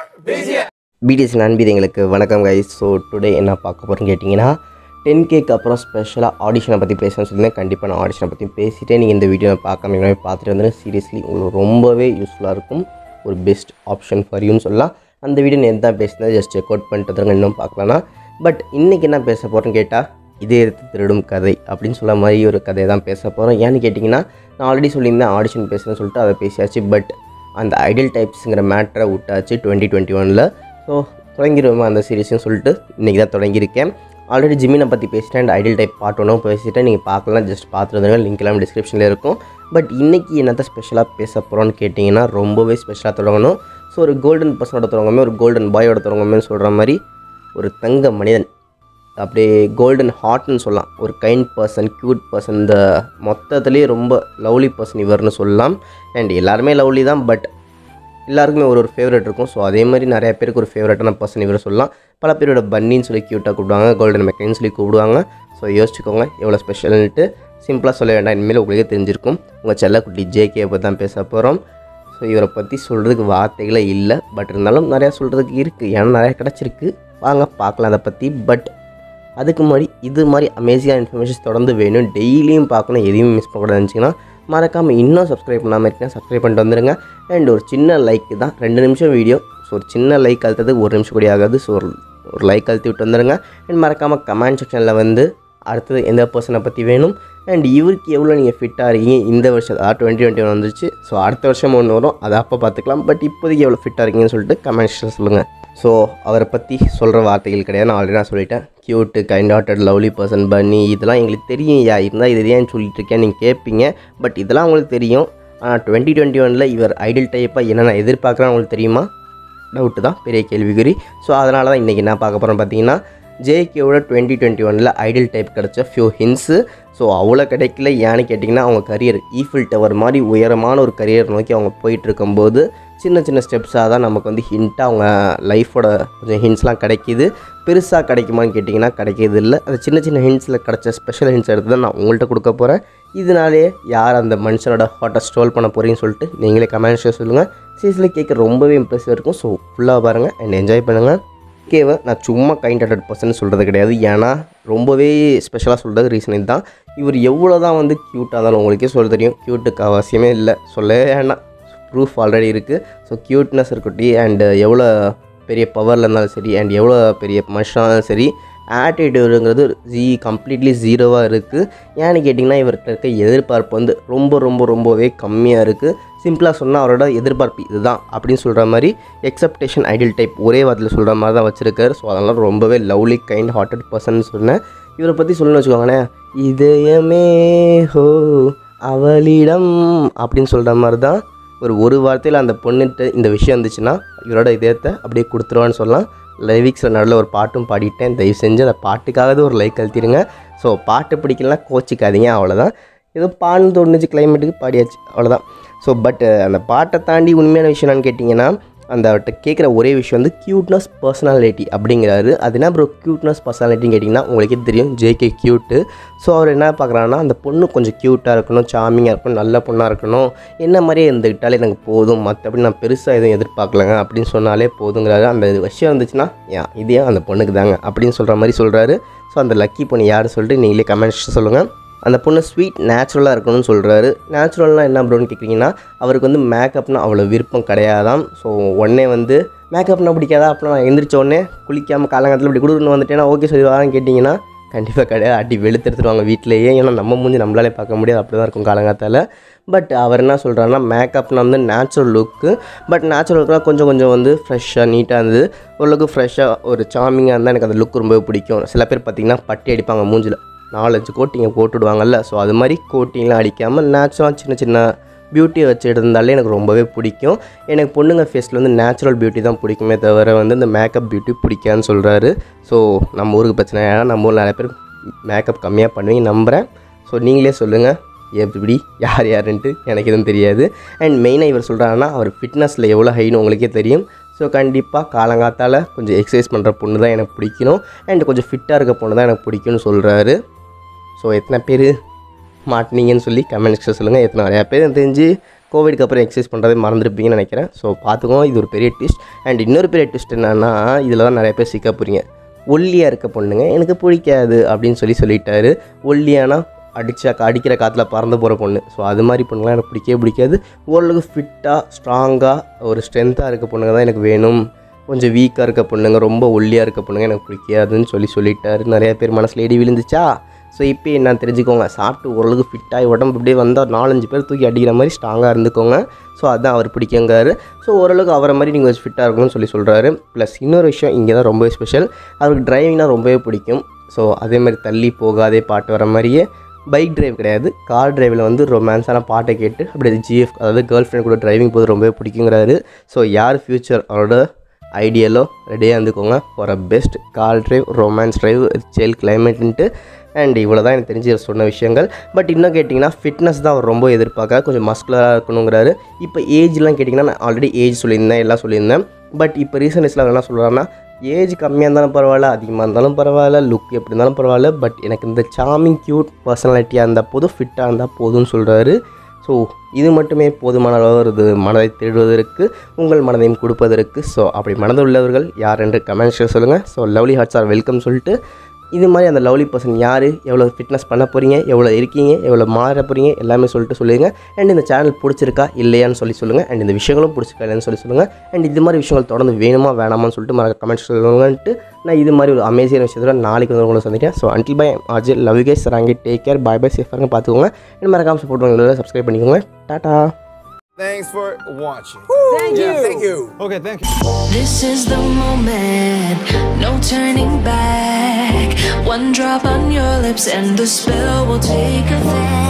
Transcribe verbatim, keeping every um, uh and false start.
BDS நண்பீங்களுக்கு வணக்கம் guys. So today என்ன பார்க்க போகிறேன்னு கேட்டிங்கன்னா டென் கேக்கு அப்புறம் ஸ்பெஷலாக ஆடிஷனை பற்றி பேசணும்னு சொல்லியிருந்தேன். கண்டிப்பாக நான் ஆடிஷனை பற்றி பேசிட்டே நீங்கள் இந்த வீடியோவை பார்க்காம எல்லாமே பார்த்துட்டு வந்து சீரியஸ்லி உங்களுக்கு ரொம்பவே யூஸ்ஃபுல்லாக இருக்கும். ஒரு பெஸ்ட் ஆப்ஷன் ஃபார் யூன்னு சொல்லலாம். அந்த வீடியோ நேற்று தான் பேசினது, ஜஸ்ட் செக் அவுட் பண்ணிட்டு வந்துருங்க, இன்னும் பார்க்கலாம்னா. பட் இன்றைக்கி என்ன பேச போகிறேன்னு கேட்டால் இதே எடுத்து திருடும் கதை அப்படின்னு சொல்ல மாதிரி ஒரு கதையை தான் பேச போகிறோம். ஏன்னு கேட்டிங்கன்னா நான் ஆல்ரெடி சொல்லியிருந்தேன் ஆடிஷன் பேசுகிறேன்னு சொல்லிட்டு அதை பேசியாச்சு. பட் அந்த ஐடியல் டைப்ஸுங்கிற மேட்டரை விட்டாச்சு டுவெண்ட்டி டுவெண்ட்டி ஒனில். ஸோ தொடங்கிடுவோமா அந்த சீரீஸ்னு சொல்லிட்டு இன்றைக்கி தான் தொடங்கியிருக்கேன். ஆல்ரெடி ஜிமினை பற்றி பேசிட்டேன், அண்ட் ஐடியல் டைப் பார்ட் ஒன்றும் பேசிட்டேன். நீங்கள் பார்க்கலாம், ஜஸ்ட் பார்த்துட்டு வந்துங்க, லிங்க் எல்லாம் டிஸ்கிரிப்ஷனில் இருக்கும். பட் இன்றைக்கி என்னத்தை ஸ்பெஷலாக பேச போகிறோன்னு கேட்டிங்கன்னா ரொம்பவே ஸ்பெஷலாக தொடங்கணும். ஸோ ஒரு கோல்டன் பர்சனோட தொடங்குமே, ஒரு கோல்டன் பாயோட தொடங்குமேன்னு சொல்கிற மாதிரி ஒரு தங்க மனிதன், அப்படியே கோல்டன் ஹார்ட்னு சொல்லலாம். ஒரு கைண்ட் பர்சன், க்யூட் பர்சன், இந்த மொத்தத்துலேயே ரொம்ப லவ்லி பர்சன் இவர்னு சொல்லலாம். அண்ட் எல்லாருமே லவ்லி தான், பட் எல்லாருக்குமே ஒரு ஒரு ஃபேவரட் இருக்கும். ஸோ அதே மாதிரி நிறைய பேருக்கு ஒரு ஃபேவரட்டான பர்சன் இவரை சொல்லலாம். பல பேரோட பன்னின்னு சொல்லி க்யூட்டாக கூப்பிடுவாங்க, கோல்டன் மெக்கைன்னு சொல்லி கூப்பிடுவாங்க. ஸோ யோசிச்சுக்கோங்க எவ்வளோ ஸ்பெஷல்ன்ட்டு. சிம்பிளாக சொல்ல வேண்டாம், இனிமேல் உங்களுக்கே தெரிஞ்சிருக்கும். உங்கள் செல்லக்குட்டி ஜேகே பற்றி தான் பேச போகிறோம். ஸோ இவரை பற்றி சொல்கிறதுக்கு வார்த்தைகளே இல்லை, பட் இருந்தாலும் நிறையா சொல்கிறதுக்கு இருக்குது, ஏன்னா நிறையா கிடச்சிருக்கு. வாங்க பார்க்கலாம் அதை பற்றி. பட் அதுக்கு முன்னாடி இது மாதிரி அமேசிங்கான இன்ஃபர்மேஷன்ஸ் தொடர்ந்து வேணும், டெய்லியும் பார்க்கணும், எதையும் மிஸ் பண்ணக்கூடாது இருந்துச்சிங்கன்னா மறக்காமல் இன்னும் சப்ஸ்கிரைப் பண்ணாமல் இருக்கேன், சப்ஸ்கிரைப் பண்ணிட்டு வந்துடுங்க. அண்ட் ஒரு சின்ன லைக் தான், ரெண்டு நிமிஷம் வீடியோ. ஸோ ஒரு சின்ன லைக் அழுத்ததுக்கு ஒரு நிமிஷம் கூட ஆகாது. ஸோ ஒரு ஒரு லைக் அழுத்தி விட்டு வந்துடுங்க. அண்ட் மறக்காமல் கமெண்ட் செக்ஷனில் வந்து அடுத்தது எந்த பர்சனை பற்றி வேணும், அண்ட் இவருக்கு எவ்வளோ நீங்கள் ஃபிட்டாக இருக்கீங்க இந்த வருஷம், அதாவது டுவெண்ட்டி டுவெண்ட்டி ஒன் வந்துருச்சு. ஸோ அடுத்த வருஷம் ஒன்று வரும், அதை அப்போ பார்த்துக்கலாம். பட் இப்போதைக்கு எவ்வளோ ஃபிட்டாக இருக்கீங்கன்னு சொல்லிட்டு கமெண்ட் செக்ஷனில் சொல்லுங்கள். ஸோ அவரை பற்றி சொல்கிற வார்த்தைகள் கிடையாது, நான் ஆல்ரெடி நான் சொல்லிட்டேன். Cute, kind hearted, lovely person, funny, இதெல்லாம் எங்களுக்கு தெரியும். யா இருந்தால் இது ஏன்னு சொல்லிட்டு இருக்கேன் நீங்கள் கேட்பீங்க. பட் இதெல்லாம் உங்களுக்கு தெரியும். ஆனால் டுவெண்ட்டி டுவெண்ட்டி ஒனில் இவர் ஐடியல் டைப்பாக என்ன நான் எதிர்பார்க்குறேன்னு உங்களுக்கு தெரியுமா? டவுட்டு தான், பெரிய கேள்விக்குறி. ஸோ அதனால தான் இன்றைக்கி என்ன பார்க்க போகிறோன்னு பார்த்தீங்கன்னா ஜேகேவோட டுவெண்ட்டி டுவெண்ட்டி ஒனில் ஐடியல் டைப் கிடச்ச ஃபியூ ஹின்ஸு. ஸோ அவ்வளோ கிடைக்கல. ஏன்னு கேட்டிங்கன்னா அவங்க கரியர் ஈஃபில் டவர் மாதிரி உயரமான ஒரு கரியர் நோக்கி அவங்க போயிட்டுருக்கும்போது சின்ன சின்ன ஸ்டெப்ஸாக தான் நமக்கு வந்து ஹிண்ட்டாக அவங்க லைஃபோட கொஞ்சம் ஹிண்ட்ஸ்லாம் கிடைக்கிது. பெருசாக கிடைக்குமான்னு கேட்டிங்கன்னா கிடைக்கிது இல்லை. அது சின்ன சின்ன ஹிண்ட்ஸில் கிடச்ச ஸ்பெஷல் ஹிண்ட்ஸ் எடுத்து தான் நான் உங்கள்கிட்ட கொடுக்க போகிறேன். இதனாலே யார் அந்த மனுஷனோட ஹார்ட்டை ஸ்ட்ரோல் பண்ண போகிறீங்கன்னு சொல்லிட்டு நீங்களே கமெண்ட்ஸில் சொல்லுங்கள். சீரியஸில் கேட்க ரொம்பவே இம்ப்ரெசிவாக இருக்கும். ஸோ ஃபுல்லாக பாருங்கள் அண்ட் என்ஜாய் பண்ணுங்கள். ஓகேவா, நான் சும்மா கைண்ட் ஹார்ட்டட் பர்சன் சொல்கிறது கிடையாது, ஏன்னா ரொம்பவே ஸ்பெஷலாக சொல்கிறது ரீசன் இதுதான். இவர் எவ்வளோ தான் வந்து க்யூட்டாக இருந்தாலும் உங்களுக்கே சொல்ல தெரியும், க்யூட்டுக்கு அவசியமே இல்லை, சொல்லவே வேண்டாம், ப்ரூஃப் ஆல்ரெடி இருக்குது. ஸோ க்யூட்னஸ் இருக்கட்டி, அண்டு எவ்வளோ பெரிய பவரில் இருந்தாலும் சரி, அண்ட் எவ்வளோ பெரிய மனுஷனாலும் சரி, ஆட்டிடியூடுங்கிறது ஜி கம்ப்ளீட்லி ஜீரோவாக இருக்குது. ஏன்னு கேட்டிங்கன்னா இவர்கிட்ட இருக்க எதிர்பார்ப்பு வந்து ரொம்ப ரொம்ப ரொம்பவே கம்மியாக இருக்குது. சிம்பிளாக சொன்னால் அவரோட எதிர்பார்ப்பு இதுதான் அப்படின்னு சொல்கிற மாதிரி எக்ஸப்டேஷன் ஐடியல் டைப் ஒரே வாரத்தில் சொல்கிற மாதிரி தான் வச்சுருக்காரு. ஸோ அதனால் ரொம்பவே லவ்லி கைண்ட் ஹார்ட்டட் பர்சன் சொன்னேன். இவரை பற்றி சொல்லணும்னு வச்சுக்கோங்களேன், இதயமே ஹோ அவளிடம் அப்படின்னு சொல்கிற மாதிரி தான். ஒரு ஒரு வார்த்தையில் அந்த பொண்ணுகிட்ட இந்த விஷயம் இருந்துச்சுன்னா இவரோட இதயத்தை அப்படியே கொடுத்துருவான்னு சொல்லலாம். லிரிக்ஸில் நல்ல ஒரு பாட்டும் பாடிட்டேன், தயவு செஞ்சு அந்த பாட்டுக்காவது ஒரு லைக் அழுத்திடுங்க. ஸோ பாட்டு பிடிக்கலனா கோச்சிக்காதீங்க, அவ்வளோதான். ஏதோ பான்னு தோணுச்சு, கிளைமேட்டுக்கு பாடியாச்சு, அவ்வளோதான். ஸோ பட் அந்த பாட்டை தாண்டி உண்மையான விஷயம் என்னன்னு கேட்டிங்கன்னா அந்த அவர்கிட்ட கேட்குற ஒரே விஷயம் வந்து க்யூட்னஸ் பர்சனாலிட்டி அப்படிங்கிறாரு. அது என்ன ப்ரோ க்யூட்னஸ் பர்சனாலிட்டின்னு கேட்டிங்கன்னா உங்களுக்கே தெரியும், ஜேகே க்யூட்டு. ஸோ அவர் என்ன பார்க்குறாருன்னா அந்த பொண்ணு கொஞ்சம் க்யூட்டாக இருக்கணும், சாமிங்காக இருக்கணும், நல்ல பொண்ணாக இருக்கணும், என்ன மாதிரியே இருந்துக்கிட்டாலே எனக்கு போதும், மற்றபடி நான் பெருசாக எதுவும் எதிர்பார்க்கலங்க அப்படின்னு சொன்னாலே போதுங்கிறாரு. அந்த விஷயம் இருந்துச்சுன்னா ஏன் இதே அந்த பொண்ணுக்கு தாங்க அப்படின்னு சொல்கிற மாதிரி சொல்கிறாரு. ஸோ அந்த லக்கி பொண்ணு யார் சொல்லிட்டு நீங்களே கமெண்ட்ஸ் சொல்லுங்கள். அந்த பொண்ணு ஸ்வீட் நேச்சுரலாக இருக்கணும்னு சொல்கிறாரு. நேச்சுரல்னால் என்ன ப்ரோன்னு கேட்குறீங்கன்னா அவருக்கு வந்து மேக்கப்னால் அவ்வளோ விருப்பம் கிடையாதான். ஸோ உடனே வந்து மேக்கப்னால் பிடிக்காதா, அப்படின்னா நான் எந்திரிச்ச உடனே குளிக்காமல் காலங்காலத்தில் இப்படி கொடுக்குன்னு வந்துட்டேன்னா ஓகே சொல்லி வரான்னு கேட்டிங்கன்னா கண்டிப்பாக கிடையாது, அடி வெளுத்து எடுத்துருவாங்க வீட்டிலேயே. ஏன்னா நம்ம மூஞ்சி நம்மளாலே பார்க்க முடியாது, அப்படி தான் இருக்கும் காலங்காலத்தில். பட் அவர் என்ன சொல்கிறாருன்னா மேக்கப்னால் வந்து நேச்சுரல் லுக்கு, பட் நேச்சுரல் லுக்குனால் கொஞ்சம் கொஞ்சம் வந்து ஃப்ரெஷ்ஷாக நீட்டாக இருந்தது, ஓரளவுக்கு ஃப்ரெஷ்ஷாக ஒரு சாமிங்காக இருந்தால் எனக்கு அந்த லுக் ரொம்பவே பிடிக்கும். சில பேர் பார்த்திங்கன்னா பட்டி அடிப்பாங்க மூஞ்சில், நாலஞ்சு கோட்டிங்கை போட்டுவிடுவாங்கல்ல. ஸோ அது மாதிரி கோட்டிங்லாம் அடிக்காமல் நேச்சுரலாக சின்ன சின்ன பியூட்டியை வச்சு இருந்தாலே எனக்கு ரொம்பவே பிடிக்கும். எனக்கு பொண்ணுங்க ஃபேஸில் வந்து நேச்சுரல் பியூட்டி தான் பிடிக்குமே தவிர வந்து இந்த மேக்கப் பியூட்டி பிடிக்கான்னு சொல்கிறாரு. ஸோ நம்ம ஊருக்கு பிரச்சனை, ஏன்னா நம்ம ஊரில் நிறைய பேர் மேக்கப் கம்மியாக பண்ணுவீங்க நம்புகிறேன். ஸோ நீங்களே சொல்லுங்கள் எப்படி யார் யாருன்ட்டு, எனக்கு எதுவும் தெரியாது. அண்ட் மெயினாக இவர் சொல்கிறாங்கன்னா அவர் ஃபிட்னஸில் எவ்வளோ ஹைன்னு உங்களுக்கே தெரியும். ஸோ கண்டிப்பாக காலங்காத்தால் கொஞ்சம் எக்ஸசைஸ் பண்ணுற பொண்ணு தான் எனக்கு பிடிக்கணும், அண்ட் கொஞ்சம் ஃபிட்டாக இருக்க பொண்ணு தான் எனக்கு பிடிக்கும்னு சொல்கிறாரு. ஸோ எத்தனை பேர் மாட்டினீங்கன்னு சொல்லி கமெண்ட் செக்ஷன் சொல்லுங்கள். எத்தனை நிறையா பேர் தெரிஞ்சு கோவிட்க்கு அப்புறம் எக்ஸசைஸ் பண்ணுறதே மறந்துருப்பீங்கன்னு நினைக்கிறேன். ஸோ பார்த்துக்கோங்க, இது ஒரு பெரிய ட்விஸ்ட். அண்ட் இன்னொரு பெரிய ட்விஸ்ட் என்னென்னா, இதில் தான் நிறைய பேர் சிக்க போகிறீங்க. ஒல்லியாக இருக்க பொண்ணுங்க எனக்கு பிடிக்காது அப்படின்னு சொல்லி சொல்லிட்டாரு. ஒல்லியானா அடிச்சா அடிக்கிற காற்றுல பறந்து போகிற பொண்ணு. ஸோ அது மாதிரி பொண்ணுங்களாம் எனக்கு பிடிக்கவே பிடிக்காது. ஓரளவுக்கு ஃபிட்டாக ஸ்ட்ராங்காக ஒரு ஸ்ட்ரென்த்தாக இருக்க பொண்ணுங்க தான் எனக்கு வேணும். கொஞ்சம் வீக்காக இருக்க பொண்ணுங்க, ரொம்ப ஒல்லியாக இருக்க பொண்ணுங்க எனக்கு பிடிக்காதுன்னு சொல்லி சொல்லிட்டாரு. நிறைய பேர் மனசில் இடி விழுந்துச்சா? ஸோ இப்போ என்ன தெரிஞ்சுக்கோங்க, சாப்பிட்டு ஓரளவுக்கு ஃபிட்டாகி உடம்பு இப்படியே வந்தால் நாலஞ்சு பேர் தூக்கி அடிக்கிற மாதிரி ஸ்ட்ராங்காக இருந்துக்கோங்க. ஸோ அதுதான் அவர் பிடிக்குங்காரு. ஸோ ஓரளவுக்கு அவரை மாதிரி நீங்கள் கொஞ்சம் ஃபிட்டாக இருக்கணும்னு சொல்லி சொல்கிறாரு. ப்ளஸ் இன்னொரு விஷயம் இங்கே தான் ரொம்பவே ஸ்பெஷல், அவருக்கு டிரைவிங்னா ரொம்பவே பிடிக்கும். ஸோ அதே மாதிரி தள்ளி போகாதே பாட்டு வர மாதிரியே பைக் டிரைவ் கிடையாது, கார் டிரைவில் வந்து ரொமான்ஸான பாட்டை கேட்டு அப்படியே ஜிஎஃப் அதாவது கேர்ள் ஃப்ரெண்ட் கூட டிரைவிங் போது ரொம்பவே பிடிக்குங்கிறாரு. ஸோ யார் ஃப்யூச்சர் அவரோட ஐடியலோ ரெடியாக இருந்துக்கோங்க for a best car drive, romance drive, சேல் கிளைமேட்டுன்ட்டு. அண்ட் இவ்வளோ தான் எனக்கு தெரிஞ்சு சொன்ன விஷயங்கள். பட் இன்னும் கேட்டிங்கன்னா ஃபிட்னஸ் தான் அவர் ரொம்ப எதிர்பார்க்க, கொஞ்சம் மஸ்குலராக இருக்கணுங்கிறாரு. இப்போ ஏஜ்லாம் கேட்டிங்கன்னா நான் ஆல்ரெடி ஏஜ் சொல்லியிருந்தேன், எல்லாம் சொல்லியிருந்தேன். பட் இப்போ ரீசன்ட் டேஸில் என்ன சொல்கிறாருன்னா, ஏஜ் கம்மியாக இருந்தாலும் பரவாயில்ல, அதிகமாக இருந்தாலும் பரவாயில்ல, லுக் எப்படி இருந்தாலும் பரவாயில்ல, பட் எனக்கு இந்த சாமிங் க்யூட் பர்சனாலிட்டியாக இருந்தால் போதும், ஃபிட்டாக இருந்தால் போதும்னு சொல்கிறாரு. ஸோ இது மட்டுமே போதுமான அளவு இது மனதை தேடுவதற்கு, உங்கள் மனதையும் கொடுப்பதற்கு. ஸோ அப்படி மனது உள்ளவர்கள் யார் என்று கமெண்ட்ஸில் சொல்லுங்கள். So lovely hearts are welcome சொல்லிட்டு இது மாதிரி அந்த லவ்லி பர்சன் யார், எவ்வளோ ஃபிட்னஸ் பண்ண போகிறீங்க, எவ்வளோ இருக்கீங்க, எவ்வளோ மாற போகிறீங்க எல்லாமே சொல்லிட்டு சொல்லுங்கள். அண்ட் இந்த சேனல் பிடிச்சிருக்கா இல்லையான்னு சொல்லி சொல்லுங்கள். அண்ட் இந்த விஷயங்களும் பிடிச்சிருக்கா இல்லைன்னு சொல்லி சொல்லுங்கள். அண்ட் இது மாதிரி விஷயங்கள் தொடர்ந்து வேணுமா வேணாமான்னு சொல்லிட்டு மறக்க கமெண்ட்ஸ் சொல்லுங்கன்ட்டு நான் இது மாதிரி ஒரு அமேசியான விஷயத்தோட நாளைக்கு வந்து உங்களை சந்திக்கிறேன். So until bye RJ, love you guys, சராங்கி, டேக் கேர், பை பை, சேஃபாக பார்த்துக்கோங்க. அண்ட் மறக்காம சப்போர்ட் பண்ணுங்க, சப்ஸ்கிரைப் பண்ணிக்கோங்க. Tata. Thanks for watching. Thank you. Yeah, thank you. Okay, thank you. This is the moment, no turning back. One drop on your lips and the spell will take effect.